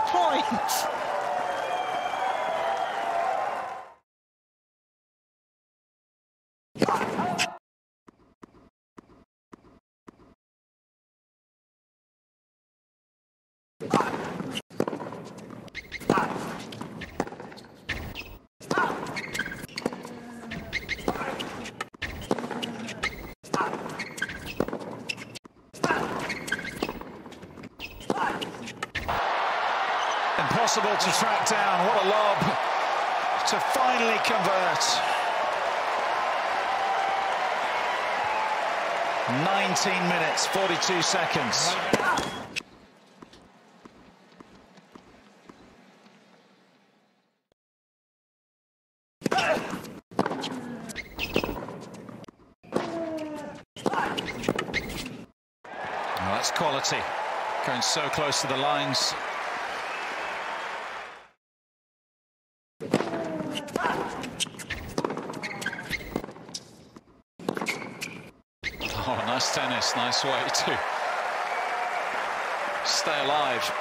point. Impossible to track down. What a lob to finally convert. 19 minutes, 42 seconds. Well, that's quality. Going so close to the lines. Oh, nice tennis, nice way to stay alive.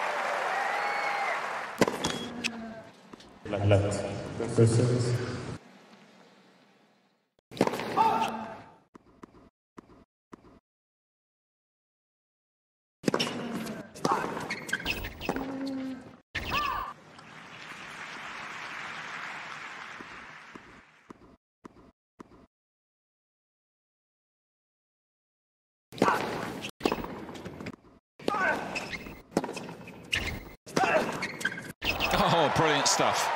Oh, brilliant stuff.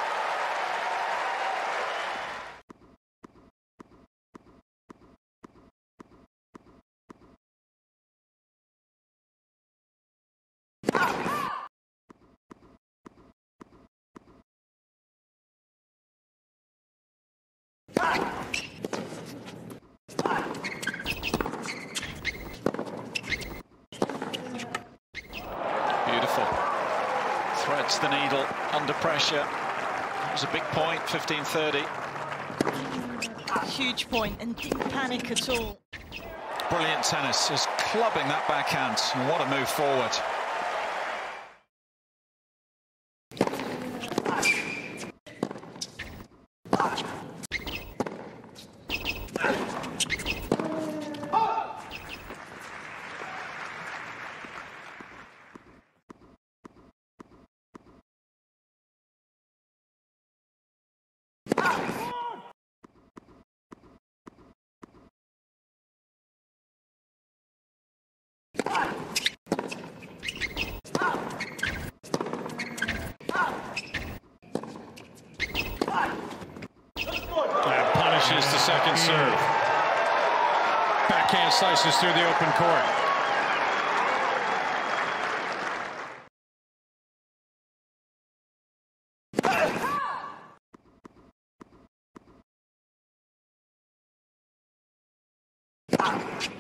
Beautiful. Threads the needle under pressure. It was a big point, 15-30. Huge point and didn't panic at all. Brilliant tennis, just clubbing that backhand. And what a move forward. That punishes the second serve. Backhand slices through the open court. Ah!